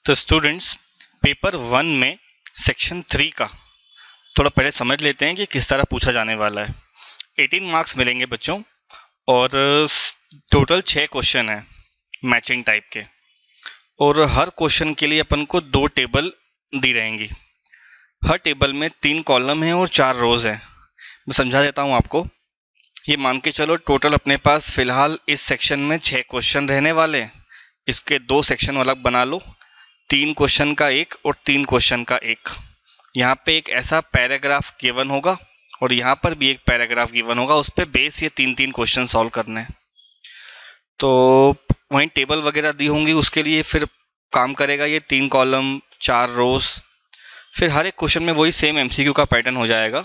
तो students, paper 1 में section 3 का थोड़ा पहले समझ लेते हैं कि किस तरह पूछा जाने वाला है। 18 मार्क्स मिलेंगे बच्चों और टोटल 6 क्वेश्चन है मैचिंग टाइप के, और हर क्वेश्चन के लिए अपन को 2 टेबल दी रहेंगी। हर टेबल में 3 कॉलम है और 4 रोज है। मैं समझा देता हूँ आपको। ये मान के चलो टोटल अपने पास फिलहाल इस सेक्शन में 6 क्वेश्चन रहने वाले हैं। इसके 2 सेक्शन अलग बना लो, 3 क्वेश्चन का एक और 3 क्वेश्चन का एक। यहाँ पे एक ऐसा पैराग्राफ गिवन होगा और यहाँ पर भी एक पैराग्राफ गिवन होगा, उस पर बेस ये 3-3 क्वेश्चन सॉल्व करने हैं। तो वहीं टेबल वगैरह दी होंगी, उसके लिए फिर काम करेगा ये 3 कॉलम 4 रोज। फिर हर एक क्वेश्चन में वही सेम एमसीक्यू का पैटर्न हो जाएगा।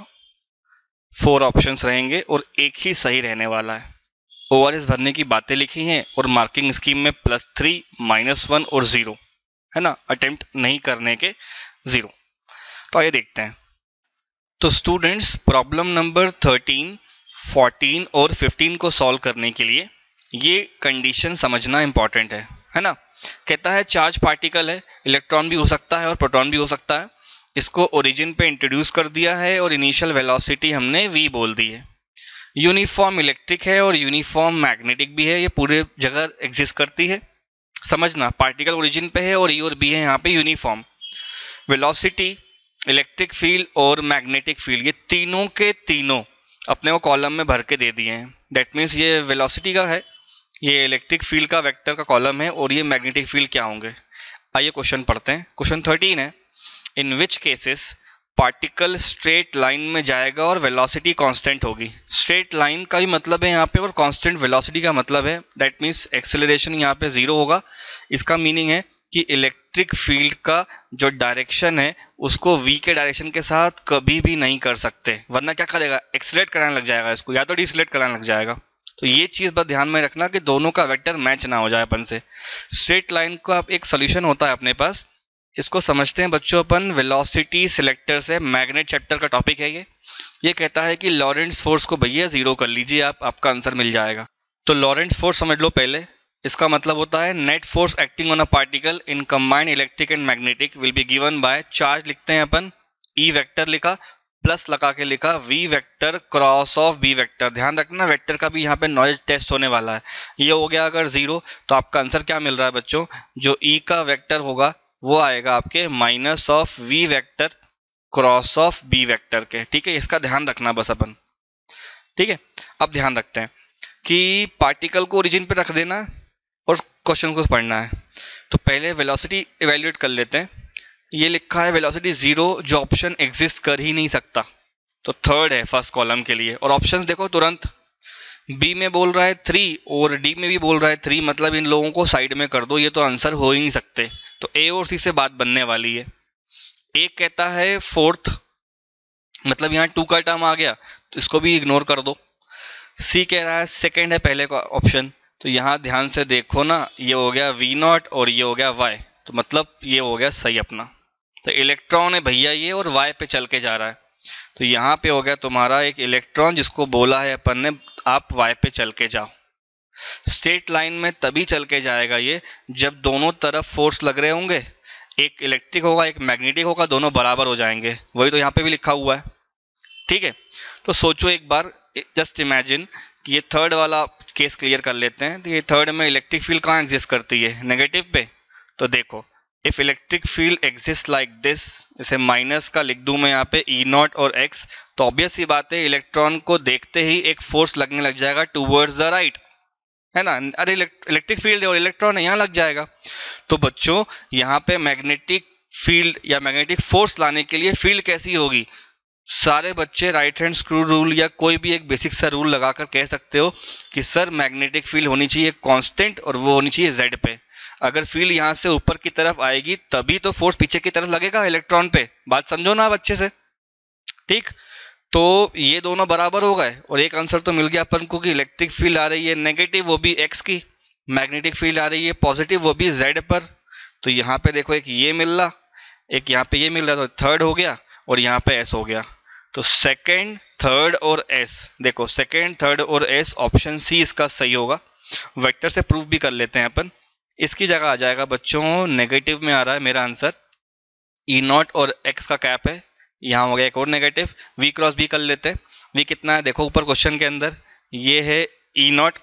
4 ऑप्शंस रहेंगे और एक ही सही रहने वाला है। ओआरएस भरने की बातें लिखी हैं और मार्किंग स्कीम में +3, -1 और 0 है ना, अटेम्प्ट नहीं करने के 0। तो आइए देखते हैं। तो स्टूडेंट्स, प्रॉब्लम नंबर 13, 14 और 15 को सॉल्व करने के लिए ये कंडीशन समझना इंपॉर्टेंट है ना। कहता है चार्ज पार्टिकल है, इलेक्ट्रॉन भी हो सकता है और प्रोटॉन भी हो सकता है। इसको ओरिजिन पे इंट्रोड्यूस कर दिया है और इनिशियल वेलोसिटी हमने v बोल दी है। यूनिफॉर्म इलेक्ट्रिक है और यूनिफॉर्म मैग्नेटिक भी है, ये पूरे जगह एग्जिस्ट करती है। समझना, पार्टिकल ओरिजिन पे है और e और b है यहाँ पे यूनिफॉर्म। वेलोसिटी, इलेक्ट्रिक फील्ड और मैग्नेटिक फील्ड, ये तीनों के तीनों अपने को कॉलम में भर के दे दिए हैं। दैट मीन्स ये वेलोसिटी का है, ये इलेक्ट्रिक फील्ड का वेक्टर का कॉलम है और ये मैग्नेटिक फील्ड क्या होंगे। आइए क्वेश्चन पढ़ते हैं। क्वेश्चन 13 है, in which cases particle straight line में जाएगा और वेलोसिटी कांस्टेंट होगी। स्ट्रेट लाइन का भी मतलब है यहाँ पे और कांस्टेंट वेलोसिटी का मतलब है, दैट मीन्स एक्सेलरेशन यहाँ पे 0 होगा। इसका मीनिंग है कि इलेक्ट्रिक फील्ड का जो डायरेक्शन है उसको v के डायरेक्शन के साथ कभी भी नहीं कर सकते, वरना क्या करेगा, एक्सेलरेट कराने लग जाएगा इसको, या तो डिसलेट कराने लग जाएगा। तो ये चीज बस ध्यान में रखना कि दोनों का वेक्टर मैच ना हो जाए अपन से। स्ट्रेट लाइन का एक सोल्यूशन होता है अपने पास, इसको समझते हैं बच्चों अपन वेलोसिटी सिलेक्टर से। मैग्नेट चैप्टर का टॉपिक है ये कहता है कि लॉरेंट्ज फोर्स को भैया 0 कर लीजिए, आपका आंसर मिल जाएगा। तो लॉरेंट्ज फोर्स समझ लो पहले। इसका मतलब होता है net force acting on a particle in combined electric and magnetic will be given by, charge लिखते हैं अपन, ई वेक्टर लिखा, प्लस लगा के लिखा V vector cross of B vector. ध्यान रखना वेक्टर का भी यहाँ पे नॉलेज टेस्ट होने वाला है। ये हो गया अगर 0 तो आपका आंसर क्या मिल रहा है बच्चों, जो ई का वेक्टर होगा वो आएगा आपके minus of V vector cross of B vector के। ठीक है, इसका ध्यान रखना बस अपन। ठीक है, अब ध्यान रखते हैं कि पार्टिकल को ओरिजिन पे रख देना और क्वेश्चन को पढ़ना है। तो पहले वेलोसिटी इवेल्युएट कर लेते हैं। ये लिखा है वेलोसिटी 0, जो ऑप्शन एग्जिस्ट कर ही नहीं सकता, तो थर्ड है फर्स्ट कॉलम के लिए। और ऑप्शंस देखो तुरंत, बी में बोल रहा है 3 और डी में भी बोल रहा है 3, मतलब इन लोगों को साइड में कर दो, ये तो आंसर हो ही नहीं सकते। तो ए और सी से बात बनने वाली है। एक कहता है फोर्थ, मतलब यहाँ 2 का टर्म आ गया तो इसको भी इग्नोर कर दो। सी कह रहा है सेकंड है पहले का ऑप्शन, तो यहाँ ध्यान से देखो ना, ये हो गया v0 और ये हो गया y, तो मतलब ये हो गया सही अपना। तो इलेक्ट्रॉन है भैया ये और y पे चल के जा रहा है, तो यहाँ पे हो गया तुम्हारा एक इलेक्ट्रॉन जिसको बोला है अपन ने आप y पे चल के जाओ। स्ट्रेट लाइन में तभी चल के जाएगा ये जब दोनों तरफ फोर्स लग रहे होंगे, एक इलेक्ट्रिक होगा एक मैग्नेटिक होगा, दोनों बराबर हो जाएंगे। वही तो यहाँ पे भी लिखा हुआ है। ठीक है, तो सोचो एक बार, जस्ट इमेजिन कि ये थर्ड वाला केस क्लियर कर लेते हैं। तो ये थर्ड में इलेक्ट्रिक फील्ड कहाँ एग्जिस्ट करती है, नेगेटिव पे। तो देखो, if electric field exist like this, इसे माइनस का लिख दूं मैं यहाँ पे E0 और x, तो ऑब्वियस सी बात है इलेक्ट्रॉन को देखते ही एक फोर्स लगने लग जाएगा टूवर्ड्स द राइट, है ना। अरे इलेक्ट्रिक फील्ड है और इलेक्ट्रॉन है, यहाँ लग जाएगा। तो बच्चों यहाँ पे मैग्नेटिक फील्ड या मैग्नेटिक फोर्स लाने के लिए फील्ड कैसी होगी, सारे बच्चे राइट हैंड स्क्रू रूल या कोई भी एक बेसिक सा रूल लगाकर कह सकते हो कि सर मैग्नेटिक फील्ड होनी चाहिए कांस्टेंट और वो होनी चाहिए z पे। अगर फील्ड यहाँ से ऊपर की तरफ आएगी तभी तो फोर्स पीछे की तरफ लगेगा इलेक्ट्रॉन पे। बात समझो ना आप अच्छे से। ठीक, तो ये दोनों बराबर हो गए और एक आंसर तो मिल गया अपन को कि इलेक्ट्रिक फील्ड आ रही है नेगेटिव, वो भी x की, मैग्नेटिक फील्ड आ रही है पॉजिटिव, वो भी z पर। तो यहाँ पे देखो एक ये मिल रहा, एक यहाँ पे ये मिल रहा, तो थर्ड हो गया और यहाँ पे s हो गया। तो सेकंड, थर्ड और s, देखो सेकंड, थर्ड और s, ऑप्शन सी इसका सही होगा। वेक्टर से प्रूफ भी कर लेते हैं अपन। इसकी जगह आ जाएगा बच्चों, नेगेटिव में आ रहा है मेरा आंसर, ई नॉट और एक्स का कैप है, यहाँ हो गया एक और नेगेटिव, वी क्रॉस बी कर लेते हैं। वी कितना है देखो ऊपर क्वेश्चन के अंदर, ये है E not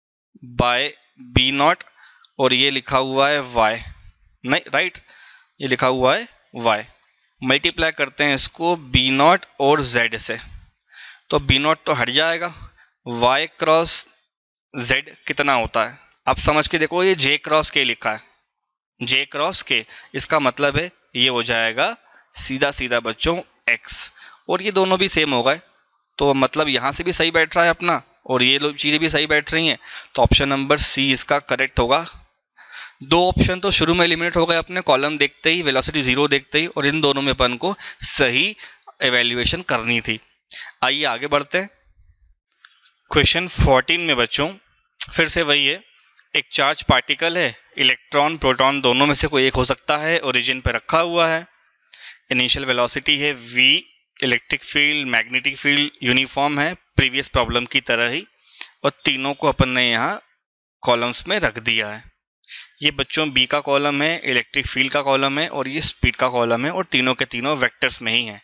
by B not और ये लिखा हुआ है वाई, नहीं राइट, ये लिखा हुआ है वाई। मल्टीप्लाई करते हैं इसको बी नॉट और जेड से, तो बी नॉट तो हट जाएगा, वाई क्रॉस जेड कितना होता है, आप समझ के देखो, ये जे क्रॉस के लिखा है, जे क्रॉस के, इसका मतलब है ये हो जाएगा सीधा सीधा बच्चों एक्स, और ये दोनों भी सेम हो गए, तो मतलब यहाँ से भी सही बैठ रहा है अपना और ये लोग चीज़ें भी सही बैठ रही हैं, तो ऑप्शन नंबर सी इसका करेक्ट होगा। दो ऑप्शन तो शुरू में एलिमिनेट हो गए अपने कॉलम देखते ही, वेलोसिटी जीरो देखते ही, और इन दोनों में अपन को सही एवेल्युएशन करनी थी। आइए आगे बढ़ते हैं। क्वेश्चन 14 में बच्चों फिर से वही है, एक चार्ज पार्टिकल है, इलेक्ट्रॉन प्रोटॉन दोनों में से कोई एक हो सकता है, ओरिजिन पे रखा हुआ है, इनिशियल वेलोसिटी है v, electric field magnetic field uniform है प्रीवियस प्रॉब्लम की तरह ही, और तीनों को अपन ने यहाँ कॉलम्स में रख दिया है। ये बच्चों b का कॉलम है, इलेक्ट्रिक फील्ड का कॉलम है, और ये स्पीड का कॉलम है, और तीनों के तीनों वेक्टर्स में ही है।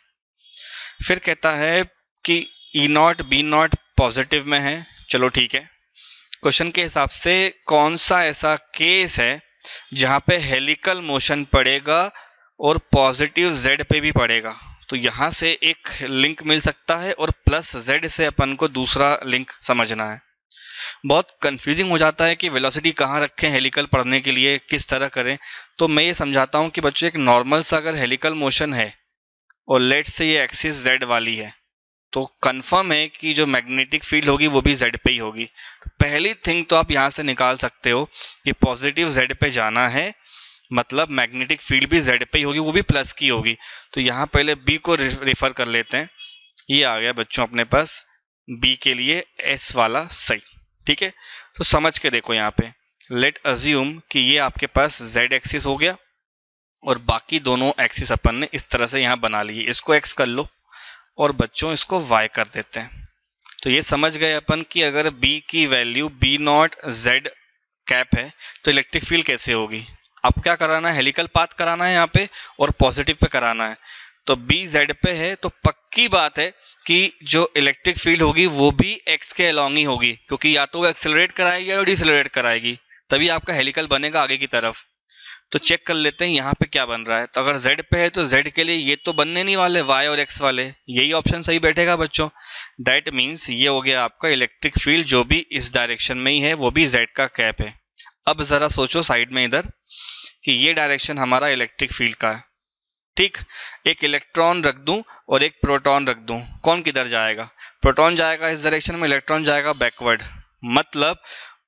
फिर कहता है कि E not B not positive में है, चलो ठीक है। क्वेश्चन के हिसाब से कौन सा ऐसा केस है जहाँ पे हेलिकल मोशन पड़ेगा और पॉजिटिव z पे भी पड़ेगा, तो यहाँ से एक लिंक मिल सकता है और प्लस z से अपन को दूसरा लिंक समझना है। बहुत कंफ्यूजिंग हो जाता है कि वेलोसिटी कहाँ रखें हेलिकल पढ़ने के लिए, किस तरह करें, तो मैं ये समझाता हूँ कि बच्चों एक नॉर्मल सा अगर हेलिकल मोशन है और लेट्स से ये एक्सिस z वाली है, तो कंफर्म है कि जो मैग्नेटिक फील्ड होगी वो भी z पे ही होगी। पहली थिंग तो आप यहाँ से निकाल सकते हो कि पॉजिटिव z पे जाना है, मतलब मैग्नेटिक फील्ड भी z पे ही होगी, वो भी प्लस की होगी। तो यहाँ पहले b को रेफर कर लेते हैं, ये आ गया बच्चों अपने पास b के लिए s वाला सही, ठीक है। तो समझ के देखो यहाँ पे, लेट अज्यूम कि ये आपके पास z एक्सिस हो गया और बाकी दोनों एक्सिस अपन ने इस तरह से यहाँ बना लिए, इसको x कर लो और बच्चों इसको y कर देते हैं। तो ये समझ गए अपन कि अगर b की value b not z cap है तो इलेक्ट्रिक फील्ड कैसे होगी। अब क्या कराना है, हेलिकल पाथ कराना है यहाँ पे और पॉजिटिव पे कराना है। तो b z पे है तो पक्की बात है कि जो इलेक्ट्रिक फील्ड होगी वो भी x के अलॉन्ग ही होगी, क्योंकि या तो वो एक्सेलरेट कराएगी या डिसेलरेट कराएगी, तभी आपका हेलिकल बनेगा आगे की तरफ। तो चेक कर लेते हैं यहाँ पे क्या बन रहा है। तो अगर z पे है तो z के लिए ये तो बनने नहीं वाले y और x वाले, यही ऑप्शन सही बैठेगा बच्चों। दैट मीन्स ये हो गया आपका इलेक्ट्रिक फील्ड जो भी इस डायरेक्शन में ही है वो भी z का कैप है। अब जरा सोचो साइड में इधर कि ये डायरेक्शन हमारा इलेक्ट्रिक फील्ड का है, ठीक। एक इलेक्ट्रॉन रख दूं और एक प्रोटॉन रख दूं, कौन किधर जाएगा, प्रोटॉन जाएगा इस डायरेक्शन में, इलेक्ट्रॉन जाएगा बैकवर्ड, मतलब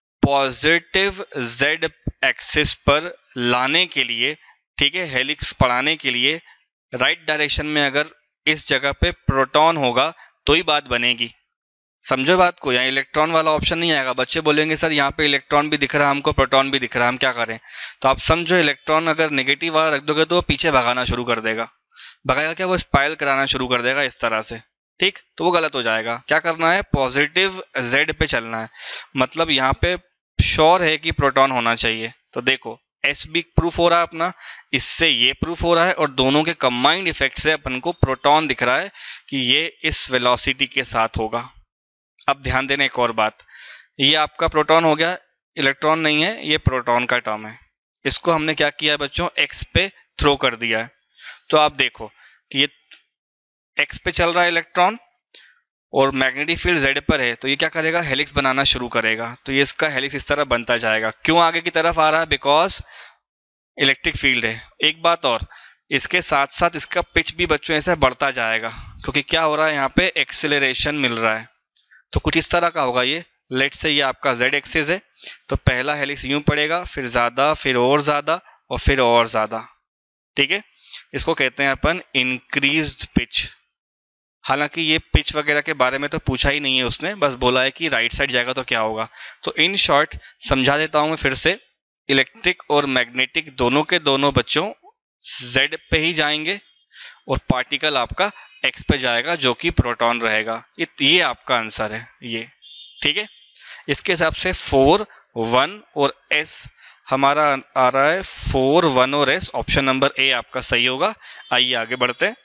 पॉजिटिव z एक्सिस पर लाने के लिए, ठीक है, हेलिक्स पढ़ाने के लिए राइट डायरेक्शन में अगर इस जगह पे प्रोटॉन होगा तो ही बात बनेगी। समझो बात को, यहाँ इलेक्ट्रॉन वाला ऑप्शन नहीं आएगा। बच्चे बोलेंगे सर यहाँ पे इलेक्ट्रॉन भी दिख रहा है हमको, प्रोटॉन भी दिख रहा है, हम क्या करें। तो आप समझो इलेक्ट्रॉन अगर नेगेटिव वाला रख दोगे तो वो पीछे भगाना शुरू कर देगा, भगाएगा क्या, वो स्पाइरल कराना शुरू कर देगा इस तरह से, ठीक। तो वो गलत हो जाएगा। क्या करना है, पॉजिटिव z पे चलना है, मतलब यहाँ पे श्योर है कि प्रोटॉन होना चाहिए। तो देखो एस भी प्रूफ हो रहा है अपना, इससे ये प्रूफ हो रहा है, और दोनों के कंबाइंड इफेक्ट से अपन को प्रोटॉन दिख रहा है कि ये इस वेलोसिटी के साथ होगा। अब ध्यान देना एक और बात, ये आपका प्रोटॉन हो गया, इलेक्ट्रॉन नहीं है, ये प्रोटॉन का टर्म है, इसको हमने क्या किया है बच्चों, एक्स पे थ्रो कर दिया है। तो आप देखो कि ये एक्स पे चल रहा है इलेक्ट्रॉन और मैग्नेटिक फील्ड z पर है, तो ये क्या करेगा, हेलिक्स बनाना शुरू करेगा। तो ये इसका हेलिक्स इस तरह बनता जाएगा। क्यों आगे की तरफ आ रहा है, बिकॉज इलेक्ट्रिक फील्ड है। एक बात और, इसके साथ साथ इसका पिच भी बच्चों ऐसे बढ़ता जाएगा, क्योंकि क्या हो रहा है यहाँ पे एक्सेलरेशन मिल रहा है। तो कुछ इस तरह का होगा ये, लेट से ये आपका z एक्सिस है, तो पहला हेलिक्स यूं पड़ेगा, फिर ज्यादा, फिर और ज्यादा, और फिर और ज्यादा, ठीक है। इसको कहते हैं अपन इंक्रीज्ड पिच। हालांकि ये पिच वगैरह के बारे में तो पूछा ही नहीं है उसने, बस बोला है कि राइट साइड जाएगा तो क्या होगा। तो इन शॉर्ट समझा देता हूं मैं फिर से, इलेक्ट्रिक और मैग्नेटिक दोनों के दोनों बच्चों z पे ही जाएंगे और पार्टिकल आपका x पे जाएगा जो कि प्रोटॉन रहेगा। ये आपका आंसर है ये, ठीक है। इसके हिसाब से 4, 1 और s हमारा आ रहा है 4, 1 और S। ऑप्शन नंबर ए आपका सही होगा। आइए आगे बढ़ते हैं।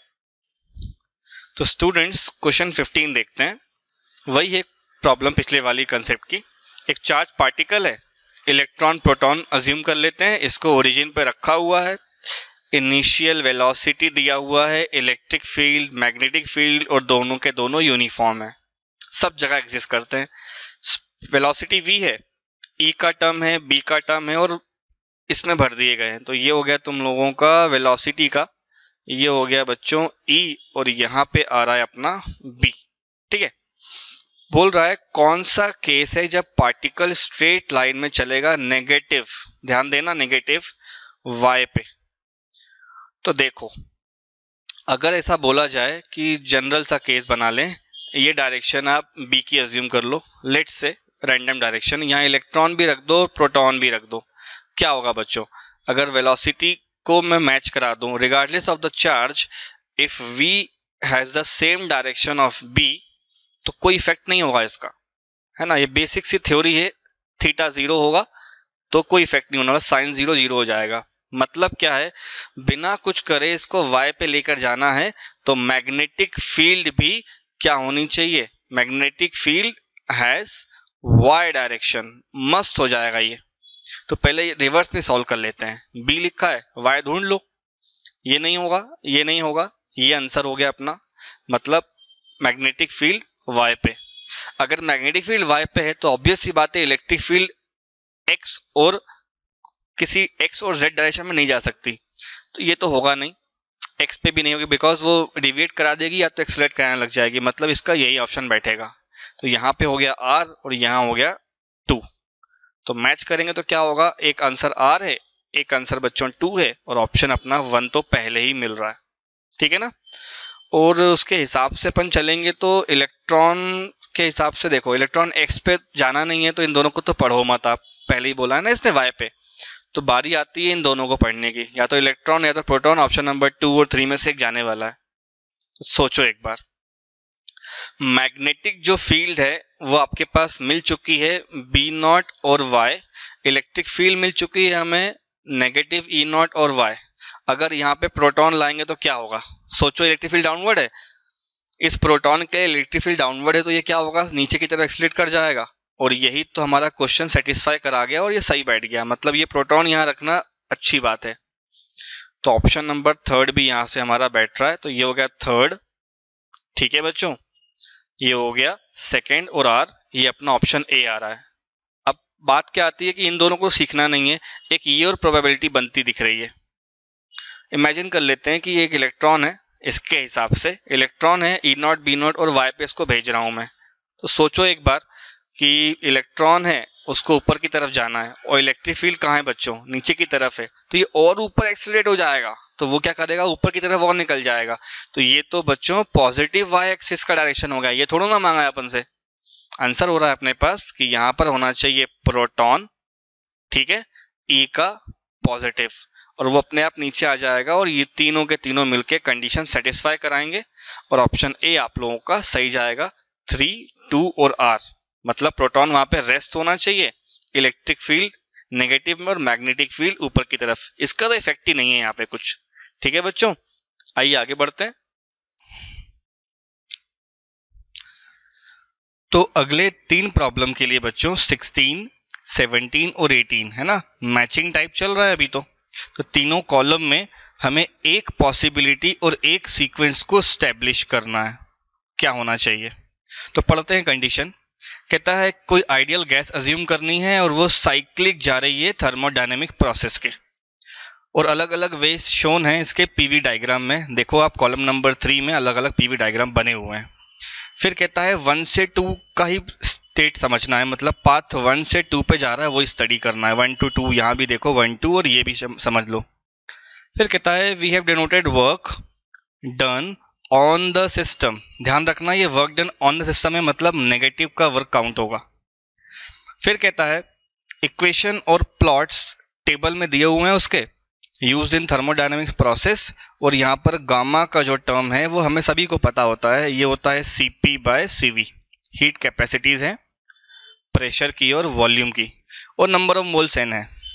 तो स्टूडेंट्स क्वेश्चन 15 देखते हैं। वही एक प्रॉब्लम पिछले वाली कंसेप्ट की। एक चार्ज पार्टिकल है, इलेक्ट्रॉन प्रोटॉन अज्यूम कर लेते हैं, इसको ओरिजिन पे रखा हुआ है, इनिशियल वेलोसिटी दिया हुआ है, इलेक्ट्रिक फील्ड, मैग्नेटिक फील्ड और दोनों के दोनों यूनिफॉर्म है, सब जगह एग्जिस्ट करते हैं। वेलोसिटी v है, e का टर्म है, b का टर्म है और इसमें भर दिए गए हैं। तो ये हो गया तुम लोगों का वेलोसिटी का, ये हो गया बच्चों e और यहाँ पे आ रहा है अपना b। ठीक है, बोल रहा है कौन सा केस है जब पार्टिकल स्ट्रेट लाइन में चलेगा नेगेटिव, ध्यान देना नेगेटिव y पे। तो देखो, अगर ऐसा बोला जाए कि जनरल सा केस बना लें, ये डायरेक्शन आप b की अज्यूम कर लो, लेट्स से रैंडम डायरेक्शन, यहाँ इलेक्ट्रॉन भी रख दो और प्रोटॉन भी रख दो। क्या होगा बच्चों, अगर वेलोसिटी को मैं मैच करा दूं regardless of the charge, if v has the same direction of b, तो कोई इफेक्ट नहीं होगा इसका, है ना। ये बेसिक सी थ्योरी है, थीटा 0 होगा तो कोई इफेक्ट नहीं होगा, साइन 0 0 हो जाएगा। मतलब क्या है, बिना कुछ करे इसको y पे लेकर जाना है तो मैग्नेटिक फील्ड भी क्या होनी चाहिए, magnetic field has y direction, मस्त हो जाएगा ये। तो पहले रिवर्स में सॉल्व कर लेते हैं, b लिखा है y ढूंढ लो, ये नहीं होगा, ये नहीं होगा, ये आंसर हो गया अपना, मतलब मैग्नेटिक फील्ड y पे। अगर मैग्नेटिक फील्ड y पे है तो ऑब्वियस सी बात है इलेक्ट्रिक फील्ड x और किसी x और z डायरेक्शन में नहीं जा सकती, तो ये तो होगा नहीं, x पे भी नहीं होगी बिकॉज वो डिविएट करा देगी या तो एक्सेलरेट कराने लग जाएगी, मतलब इसका यही ऑप्शन बैठेगा। तो यहाँ पे हो गया r और यहाँ हो गया 2, तो मैच करेंगे तो क्या होगा, एक आंसर r है, एक आंसर बच्चों 2 है और ऑप्शन अपना 1 तो पहले ही मिल रहा है। ठीक है ना। और उसके हिसाब से अपन चलेंगे तो इलेक्ट्रॉन के हिसाब से देखो, इलेक्ट्रॉन x पे जाना नहीं है तो इन दोनों को तो पढ़ो मत, आप पहले ही बोला है ना इसने y पे, तो बारी आती है इन दोनों को पढ़ने की, या तो इलेक्ट्रॉन या तो प्रोटॉन, ऑप्शन नंबर 2 और 3 में से एक जाने वाला है। तो सोचो एक बार, मैग्नेटिक जो फील्ड है वो आपके पास मिल चुकी है B0 और y, इलेक्ट्रिक फील्ड मिल चुकी है हमें नेगेटिव E0 और y। अगर यहाँ पे प्रोटॉन लाएंगे तो क्या होगा, सोचो इलेक्ट्रिक फील्ड डाउनवर्ड है, इस प्रोटॉन के इलेक्ट्रिक फील्ड डाउनवर्ड है तो ये क्या होगा, नीचे की तरफ एक्सीलरेट कर जाएगा, और यही तो हमारा क्वेश्चन सेटिस्फाई करा गया और ये सही बैठ गया, मतलब ये प्रोटॉन यहाँ रखना अच्छी बात है। तो ऑप्शन नंबर 3 भी यहाँ से हमारा बैठ रहा है, तो ये हो गया 3। ठीक है बच्चों, ये हो गया 2 और r, ये अपना ऑप्शन ए आ रहा है। अब बात क्या आती है कि इन दोनों को सीखना नहीं है, एक ये और प्रोबेबिलिटी बनती दिख रही है। इमेजिन कर लेते हैं कि ये एक इलेक्ट्रॉन है, इसके हिसाब से इलेक्ट्रॉन है E0 B0 और y पे इसको भेज रहा हूं मैं। तो सोचो एक बार कि इलेक्ट्रॉन है उसको ऊपर की तरफ जाना है और इलेक्ट्रिक फील्ड कहाँ है बच्चों, नीचे की तरफ है, तो ये और ऊपर एक्सीलरेट हो जाएगा, तो वो क्या करेगा, ऊपर की तरफ और निकल जाएगा। तो ये तो बच्चों पॉजिटिव y एक्सिस का डायरेक्शन हो गया, ये थोड़ा ना मांगा है अपन से। आंसर हो रहा है अपने पास कि यहाँ पर होना चाहिए प्रोटॉन, ठीक है, E का पॉजिटिव, और वो अपने आप नीचे आ जाएगा और ये तीनों के तीनों मिलके कंडीशन सेटिस्फाई कराएंगे और ऑप्शन ए आप लोगों का सही जाएगा, 3, 2 और r, मतलब प्रोटॉन वहां पे रेस्ट होना चाहिए, इलेक्ट्रिक फील्ड नेगेटिव में और मैग्नेटिक फील्ड ऊपर की तरफ, इसका तो इफेक्ट ही नहीं है यहाँ पे कुछ। ठीक है बच्चों, आइए आगे बढ़ते हैं। तो अगले 3 प्रॉब्लम के लिए बच्चों 16, 17 और 18 है ना, मैचिंग टाइप चल रहा है अभी। तो तीनों कॉलम में हमें एक पॉसिबिलिटी और एक सीक्वेंस को स्टैब्लिश करना है, क्या होना चाहिए। तो पढ़ते हैं कंडीशन। कहता है कोई आइडियल गैस अज्यूम करनी है और वो साइक्लिक जा रही है थर्मोडायनेमिक प्रोसेस के, और अलग अलग वेज शोन है इसके पीवी डायग्राम में। देखो आप कॉलम नंबर 3 में अलग अलग पीवी डायग्राम बने हुए हैं। फिर कहता है 1 से 2 का ही स्टेट समझना है, मतलब पाथ 1 से 2 पे जा रहा है वो स्टडी करना है, 1 to 2, यहाँ भी देखो 1 2 और ये भी समझ लो। फिर कहता है we have denoted work done on the system, ध्यान रखना ये work done on the system है, मतलब नेगेटिव का वर्क काउंट होगा। फिर कहता है इक्वेशन और प्लॉट्स टेबल में दिए हुए हैं उसके, यूज इन थर्मोडायनेमिक्स प्रोसेस, और यहाँ पर गामा का जो टर्म है वो हमें सभी को पता होता है, ये होता है Cp/Cv, हीट कैपेसिटीज है, प्रेशर की और वॉल्यूम की, और नंबर ऑफ मोल्स n है।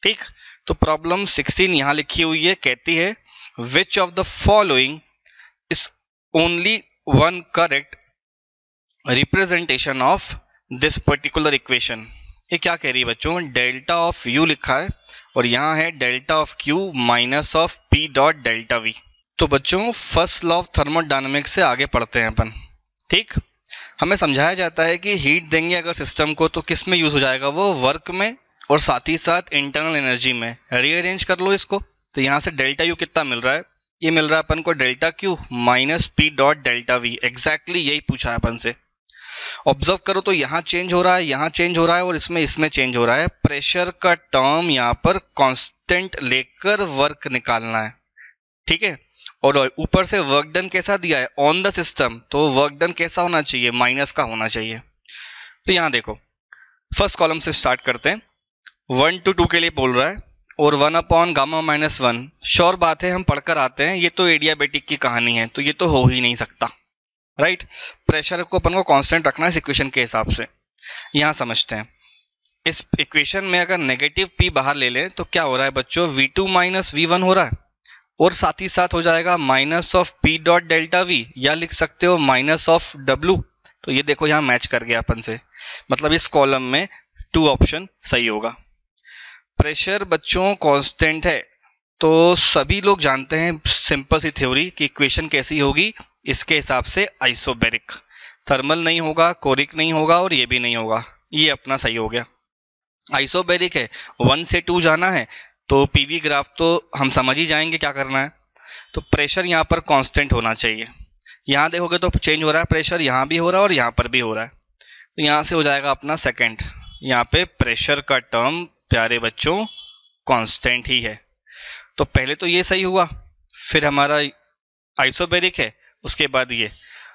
ठीक, तो प्रॉब्लम 16 यहाँ लिखी हुई है, कहती है which of the following is only one correct representation of this particular equation. ये क्या कह रही है बच्चों, डेल्टा ऑफ यू लिखा है और यहाँ है delta of Q minus of P dot delta V. तो बच्चों फर्स्ट लॉ ऑफ थर्मोडायनामिक्स से आगे पढ़ते हैं अपन। ठीक, हमें समझाया जाता है कि हीट देंगे अगर सिस्टम को तो किस में यूज हो जाएगा, वो वर्क में और साथ ही साथ इंटरनल एनर्जी में। रीअरेंज कर लो इसको, तो यहाँ से डेल्टा यू कितना मिल रहा है, ये मिल रहा है अपन को delta Q minus P dot delta V. Exactly यही पूछा है अपन से। ऑब्जर्व करो तो यहाँ चेंज हो रहा है, यहाँ चेंज हो रहा है और इसमें चेंज हो रहा है। प्रेशर का टर्म यहाँ पर कांस्टेंट लेकर वर्क निकालना है, ठीक है। और ऊपर से वर्क डन कैसा दिया है ऑन द सिस्टम, तो वर्क डन कैसा होना चाहिए, माइनस का होना चाहिए। तो यहाँ देखो फर्स्ट कॉलम से स्टार्ट करते हैं। 1 to 2 के लिए बोल रहा है और 1 अपॉन गामा माइनस 1। श्योर बात है, हम पढ़कर आते हैं, ये तो एडियाबेटिक की कहानी है, तो ये तो हो ही नहीं सकता, राइट। प्रेशर को अपन को कांस्टेंट रखना है इस इक्वेशन के हिसाब से। यहाँ समझते हैं, इस इक्वेशन में अगर नेगेटिव p बाहर ले लें तो क्या हो रहा है बच्चों, v2 माइनस v1 हो रहा है और साथ ही साथ हो जाएगा minus of p dot delta V, या लिख सकते हो माइनस ऑफ w। तो ये देखो यहाँ मैच कर गया अपन से, मतलब इस कॉलम में 2 ऑप्शन सही होगा। प्रेशर बच्चों कांस्टेंट है तो सभी लोग जानते हैं सिंपल सी थ्योरी कि इक्वेशन कैसी होगी, इसके हिसाब से आइसोबैरिक। थर्मल नहीं होगा, कोरिक नहीं होगा और ये भी नहीं होगा, ये अपना सही हो गया। आइसोबैरिक है, 1 से 2 जाना है तो पीवी ग्राफ तो हम समझ ही जाएंगे क्या करना है। तो प्रेशर यहाँ पर कांस्टेंट होना चाहिए। यहाँ देखोगे तो चेंज हो रहा है प्रेशर, यहाँ भी हो रहा है और यहाँ पर भी हो रहा है, तो यहाँ से हो जाएगा अपना सेकंड। यहाँ पे प्रेशर का टर्म प्यारे बच्चों कांस्टेंट ही है, तो पहले तो ये सही हुआ, फिर हमारा आइसोबैरिक है, उसके बाद ये,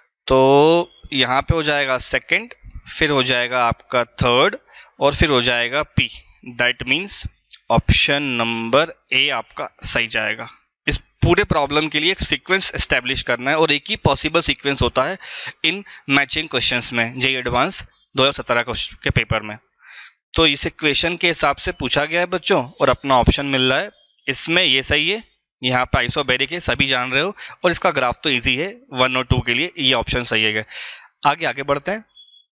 तो यहाँ पे हो जाएगा सेकंड, फिर हो जाएगा आपका थर्ड और फिर हो जाएगा P. That means option number A आपका सही जाएगा। इस पूरे प्रॉब्लम के लिए एक सीक्वेंस एस्टेब्लिश करना है और एक ही पॉसिबल सीक्वेंस होता है इन मैचिंग क्वेश्चंस में, जेईई एडवांस 2017 के पेपर में। तो इस इक्वेशन के हिसाब से पूछा गया है बच्चों और अपना ऑप्शन मिल रहा है, इसमें ये सही है, यहाँ पे आइसोबैरिक है, सभी जान रहे हो, और इसका ग्राफ तो इजी है 1 और 2 के लिए, ये ऑप्शन सही है। आगे बढ़ते हैं।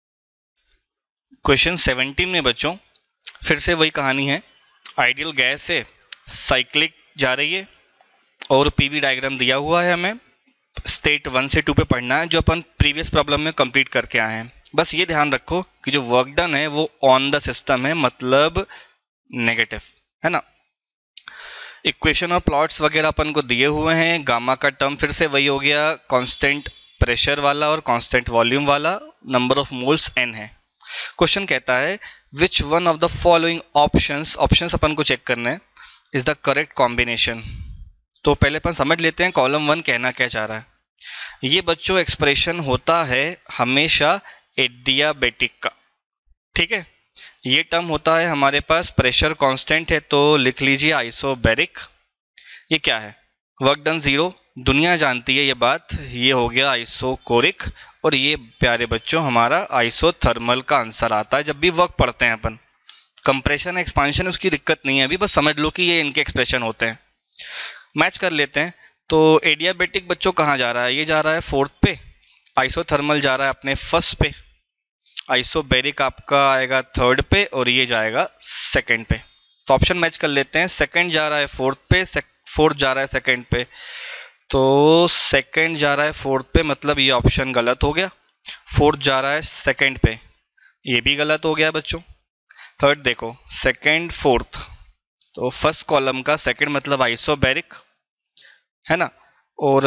क्वेश्चन 17 में बच्चों फिर से वही कहानी है, आइडियल गैस से साइक्लिक जा रही है और पीवी डायग्राम दिया हुआ है, हमें स्टेट 1 से 2 पे पढ़ना है जो अपन प्रीवियस प्रॉब्लम में कंप्लीट करके आए हैं। बस ये ध्यान रखो कि जो वर्क डन है वो ऑन द सिस्टम है, मतलब नेगेटिव है ना। इक्वेशन और प्लॉट्स वगैरह अपन को दिए हुए हैं। गामा का टर्म फिर से वही हो गया, कांस्टेंट प्रेशर वाला और कांस्टेंट वॉल्यूम वाला, नंबर ऑफ मोल्स n है। क्वेश्चन कहता है which one of the following options अपन को चेक करना है इज द करेक्ट कॉम्बिनेशन। तो पहले अपन समझ लेते हैं कॉलम 1 कहना क्या चाह रहा है। ये बच्चों एक्सप्रेशन होता है हमेशा एडियाबेटिक का, ठीक है। ये टर्म होता है हमारे पास, प्रेशर कांस्टेंट है तो लिख लीजिए आइसोबैरिक। ये क्या है, वर्क डन 0, दुनिया जानती है ये बात, ये हो गया आइसोकोरिक, और ये प्यारे बच्चों हमारा आइसोथर्मल का आंसर आता है जब भी वर्क पढ़ते हैं अपन। कंप्रेशन एक्सपांशन उसकी दिक्कत नहीं है, अभी बस समझ लो कि ये इनके एक्सप्रेशन होते हैं। मैच कर लेते हैं। तो एडियाबेटिक बच्चों कहाँ जा रहा है, ये जा रहा है 4th पे, आइसोथर्मल जा रहा है अपने 1st पे, आइसोबैरिक आपका आएगा 3rd पे और ये जाएगा 2nd पे। तो ऑप्शन मैच कर लेते हैं, सेकंड जा रहा है 4th पे, 4th जा रहा है 2nd पे, तो 2nd जा रहा है 4th पे, मतलब ये ऑप्शन गलत हो गया। 4th जा रहा है 2nd पे, ये भी गलत हो गया बच्चों। 3rd देखो 2nd 4th, तो फर्स्ट कॉलम का 2nd मतलब आइसोबैरिक है ना, और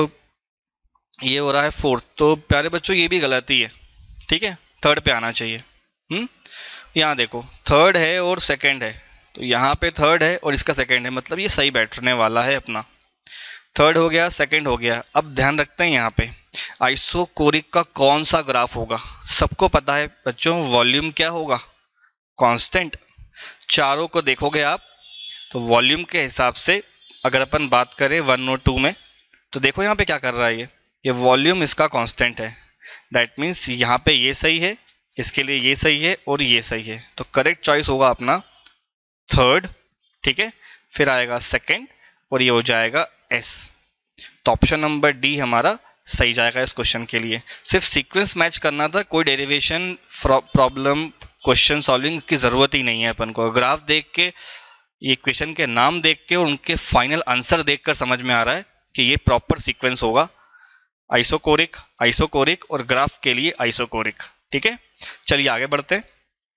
ये हो रहा है 4th, तो प्यारे बच्चों ये भी गलत ही है, ठीक है। 3rd पे आना चाहिए। यहाँ देखो 3rd है और 2nd है, तो यहाँ पे 3rd है और इसका 2nd है, मतलब ये सही बैठने वाला है अपना। 3rd हो गया, 2nd हो गया। अब ध्यान रखते हैं यहाँ पे आइसोकोरिक का कौन सा ग्राफ होगा। सबको पता है बच्चों वॉल्यूम क्या होगा, कांस्टेंट। चारों को देखोगे आप तो वॉल्यूम के हिसाब से अगर अपन बात करें 1 और 2 में, तो देखो यहाँ पे क्या कर रहा है, ये वॉल्यूम इसका कांस्टेंट है। दैट मीन्स यहाँ पे ये सही है, इसके लिए ये सही है और ये सही है, तो करेक्ट चॉइस होगा अपना 3rd ठीक है, फिर आएगा सेकंड और ये हो जाएगा एस। तो ऑप्शन नंबर डी हमारा सही जाएगा इस क्वेश्चन के लिए। सिर्फ सीक्वेंस मैच करना था, कोई डेरिवेशन प्रॉब्लम क्वेश्चन सॉल्विंग की ज़रूरत ही नहीं है अपन को। ग्राफ देख के, ये क्वेश्चन के नाम देख के और उनके फाइनल आंसर देखकर समझ में आ रहा है कि ये प्रॉपर सीक्वेंस होगा, आइसोकोरिक, आइसोकोरिक और ग्राफ के लिए आइसोकोरिक। ठीक है, चलिए आगे बढ़ते हैं।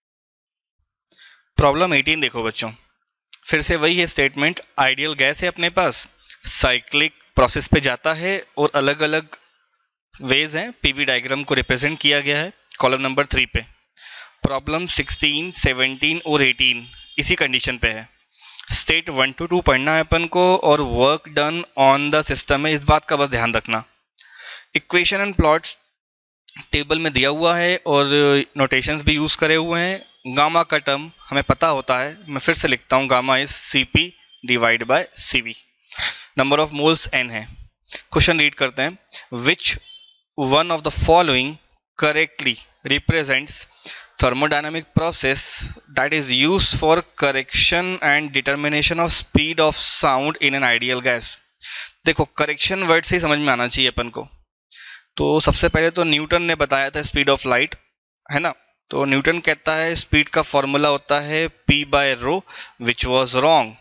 प्रॉब्लम 18 देखो बच्चों, फिर से वही है स्टेटमेंट। आइडियल गैस है अपने पास, साइक्लिक प्रोसेस पे जाता है और अलग अलग वेज हैं, पीवी डायग्राम को रिप्रेजेंट किया गया है कॉलम नंबर 3 पे। प्रॉब्लम 16, 17 और 18 इसी कंडीशन पे है। स्टेट 1 to 2 पढ़ना है अपन को और work done on the system है, इस बात का बस ध्यान रखना। इक्वेशन एंड प्लॉट्स टेबल में दिया हुआ है और नोटेशंस भी यूज करे हुए हैं। गामा का टर्म हमें पता होता है, मैं फिर से लिखता हूँ, gamma is Cp divide by Cv। Number of moles n है। क्वेश्चन रीड करते हैं। Which one of the following correctly represents thermodynamic process that is used for correction and determination of speed of sound in an ideal gas। देखो correction word से ही समझ में आना चाहिए अपन को। तो सबसे पहले तो न्यूटन ने बताया था स्पीड ऑफ लाइट, है ना। तो न्यूटन कहता है स्पीड का फॉर्मूला होता है p/ρ, विच वॉज रॉन्ग।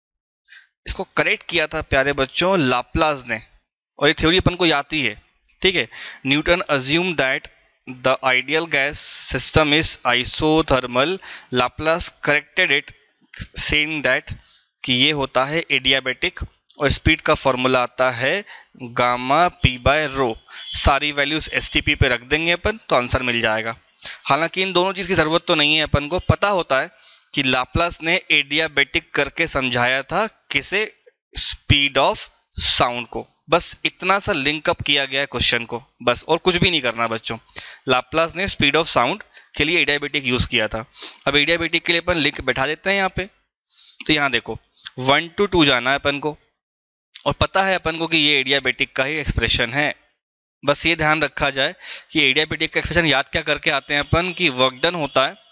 इसको करेक्ट किया था प्यारे बच्चों लाप्लास ने, और ये थ्योरी अपन को आती है। ठीक है, Newton assume that the ideal gas system is isothermal, Laplace corrected it saying that कि ये होता है एडियाबेटिक और स्पीड का फॉर्मूला आता है गामा p/ρ। सारी वैल्यूज STP पे रख देंगे अपन तो आंसर मिल जाएगा। हालांकि इन दोनों चीज की जरूरत तो नहीं है, अपन को पता होता है कि लाप्लास ने एडियाबेटिक करके समझाया था किसे, स्पीड ऑफ साउंड को। बस इतना सा लिंकअप किया गया है क्वेश्चन को, बस, और कुछ भी नहीं करना बच्चों। लाप्लास ने स्पीड ऑफ साउंड के लिए एडियाबेटिक यूज किया था। अब एडियाबेटिक के लिए अपन लिंक बैठा देते हैं यहाँ पे। तो यहाँ देखो 1 to 2 जाना है अपन को और पता है अपन को कि ये एडियाबेटिक का ही एक्सप्रेशन है। बस ये ध्यान रखा जाए कि एडियाबेटिक का एक्सप्रेशन याद क्या करके आते हैं अपन कि वर्क डन होता है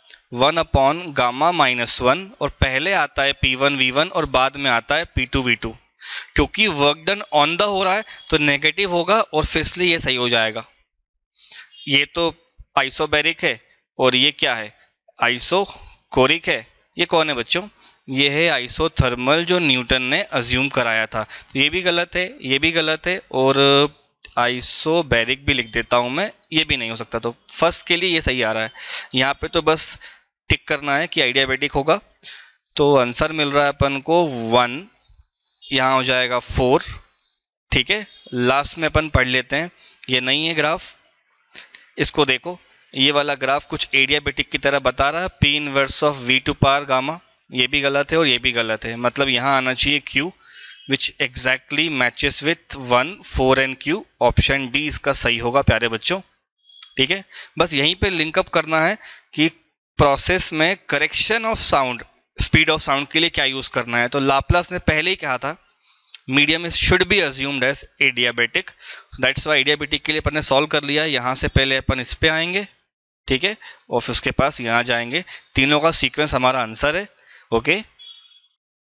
1/γ-1 और पहले आता है P1V1 और बाद में आता है P2V2। क्योंकि वर्क डन ऑन द हो रहा है तो नेगेटिव होगा और फिर इसलिए ये सही हो जाएगा। ये तो आइसोबैरिक है और ये क्या है, आइसोकोरिक है। ये कौन है बच्चों, ये है आइसोथर्मल जो न्यूटन ने अज्यूम कराया था। तो ये भी गलत है, ये भी गलत है और आइसोबैरिक भी लिख देता हूं मैं, ये भी नहीं हो सकता। तो फर्स्ट के लिए ये सही आ रहा है। यहाँ पे तो बस टिक करना है कि आइडियाबेटिक होगा। तो आंसर मिल रहा है अपन को 1, यहाँ हो जाएगा 4। ठीक है, लास्ट में अपन पढ़ लेते हैं। ये नहीं है ग्राफ, इसको देखो, ये वाला ग्राफ कुछ एडियाबेटिक की तरह बता रहा है, P इनवर्स ऑफ V2 ये भी गलत है और ये भी गलत है। मतलब यहाँ आना चाहिए Q, which exactly matches with 1, 4 and Q। Option D इसका सही होगा प्यारे बच्चों। ठीक है, बस यहीं पे लिंकअप करना है कि प्रोसेस में correction of sound, speed of sound के लिए क्या यूज करना है। तो लाप्लास ने पहले ही कहा था medium should be assumed as adiabatic, that's why adiabatic के लिए अपन ने सॉल्व कर लिया। यहाँ से पहले अपन इस पे आएंगे, ठीक है, और फिर उसके पास यहाँ जाएंगे। तीनों का सीक्वेंस हमारा आंसर है। ओके।